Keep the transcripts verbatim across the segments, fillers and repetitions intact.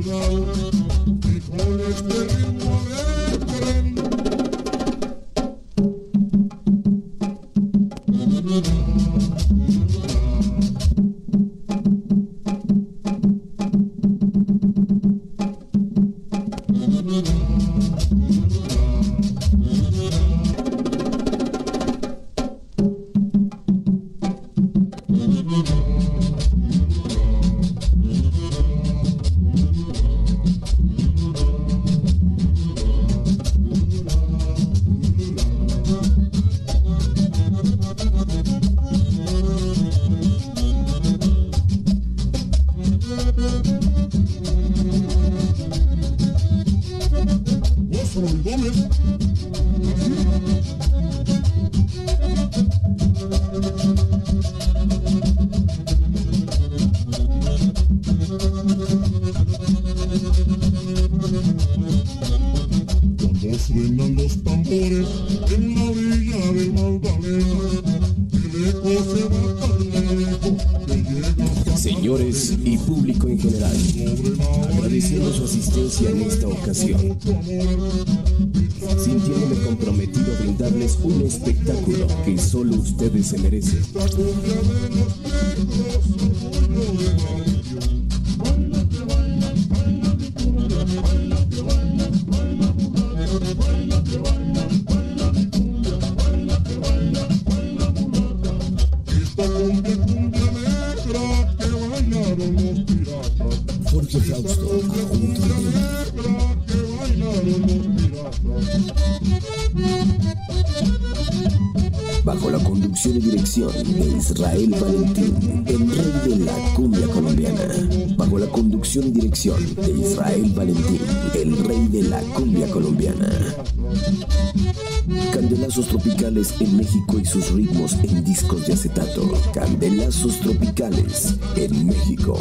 lado, y con este ritmo de tren. Gómez. Cuando suenan los tambores en la orilla del Magdalena, el eco se va tan lejos que llega. Señores y público en general, agradeciendo su asistencia en esta ocasión, sintiéndome comprometido a brindarles un espectáculo que solo ustedes se merecen. Jorge Frausto, junto a él. Bajo la conducción y dirección de Israel Valentín, el rey de la cumbia colombiana. Bajo la conducción y dirección de Israel Valentín, el rey de la cumbia colombiana. Candelazos tropicales en México y sus ritmos en discos de acetato. Candelazos tropicales en México.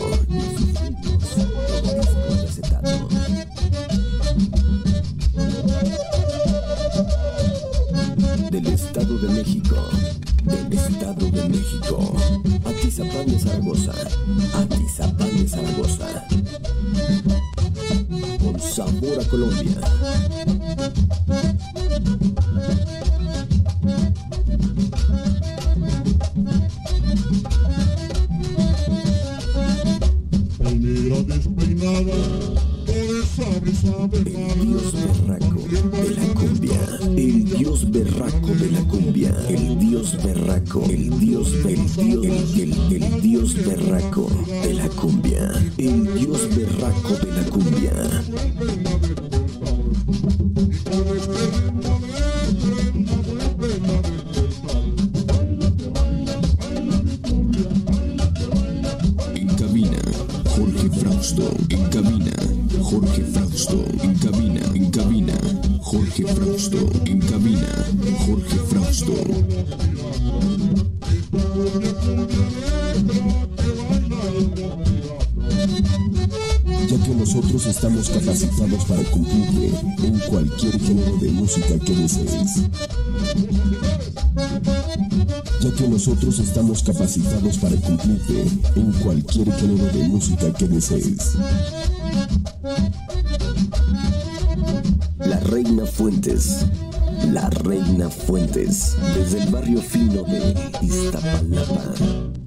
Del Estado de México, del Estado de México, Atizapán de Zaragoza, Atizapán de Zaragoza, con sabor a Colombia. Palmera despeinada, por esa brisa El dios berraco de la cumbia, el dios berraco de la cumbia, el dios berraco, el dios, el dios, el, el, el dios berraco de la cumbia, el dios berraco de la cumbia. En cabina, Jorge Frausto. En cabina, Jorge Frausto. En cabina, en cabina, Jorge Frausto. En cabina, Jorge Frausto. Ya que nosotros estamos capacitados para cumplirle en cualquier género de música que desees. Ya que nosotros estamos capacitados para cumplirte en cualquier género de música que desees. La Reina Fuentes, La Reina Fuentes, desde el barrio fino de Iztapalapa.